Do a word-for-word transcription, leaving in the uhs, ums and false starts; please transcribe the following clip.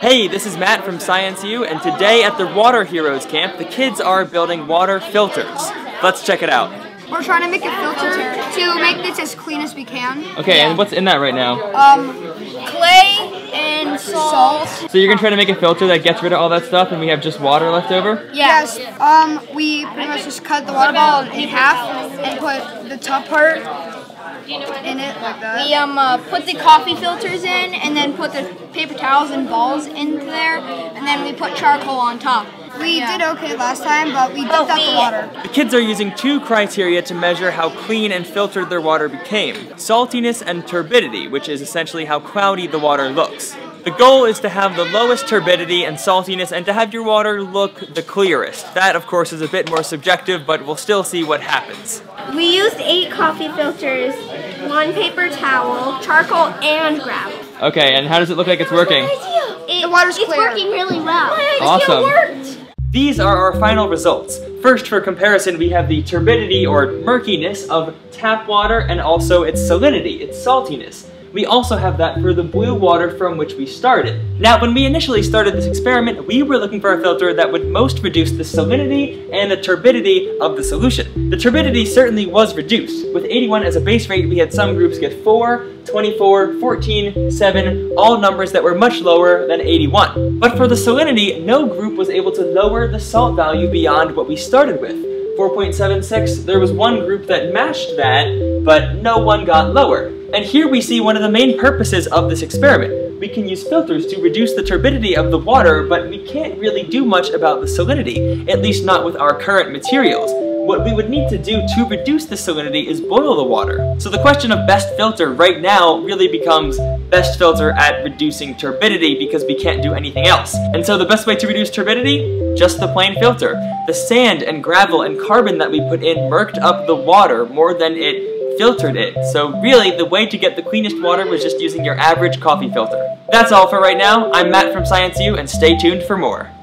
Hey, this is Matt from Science U, and today at the Water Heroes camp, the kids are building water filters. Let's check it out. We're trying to make a filter to make this as clean as we can. Okay, yeah. And what's in that right now? Um, clay and salt. So you're gonna try to make a filter that gets rid of all that stuff, and we have just water left over? Yes. Um, we pretty much just cut the water bottle in half and put the top part in it like that. We um uh, put the coffee filters in, and then put the paper towels and balls into there, and then we put charcoal on top. We yeah. did okay last time, but we dumped out the water. The kids are using two criteria to measure how clean and filtered their water became: saltiness and turbidity, which is essentially how cloudy the water looks. The goal is to have the lowest turbidity and saltiness and to have your water look the clearest. That, of course, is a bit more subjective, but we'll still see what happens. We used eight coffee filters, one paper towel, charcoal, and gravel. Okay, and how does it look like it's working? It, the water's it's clear. It's working really well. Awesome. It worked. These are our final results. First, for comparison, we have the turbidity or murkiness of tap water and also its salinity, its saltiness. We also have that for the blue water from which we started. Now, when we initially started this experiment, we were looking for a filter that would most reduce the salinity and the turbidity of the solution. The turbidity certainly was reduced. With eighty-one as a base rate, we had some groups get four, twenty-four, fourteen, seven, all numbers that were much lower than eighty-one. But for the salinity, no group was able to lower the salt value beyond what we started with. four point seven six, there was one group that matched that, but no one got lower. And here we see one of the main purposes of this experiment. We can use filters to reduce the turbidity of the water, but we can't really do much about the salinity, at least not with our current materials. What we would need to do to reduce the salinity is boil the water. So the question of best filter right now really becomes best filter at reducing turbidity because we can't do anything else. And so the best way to reduce turbidity? Just the plain filter. The sand and gravel and carbon that we put in murked up the water more than it filtered it. So really, the way to get the cleanest water was just using your average coffee filter. That's all for right now. I'm Matt from Science U, and stay tuned for more.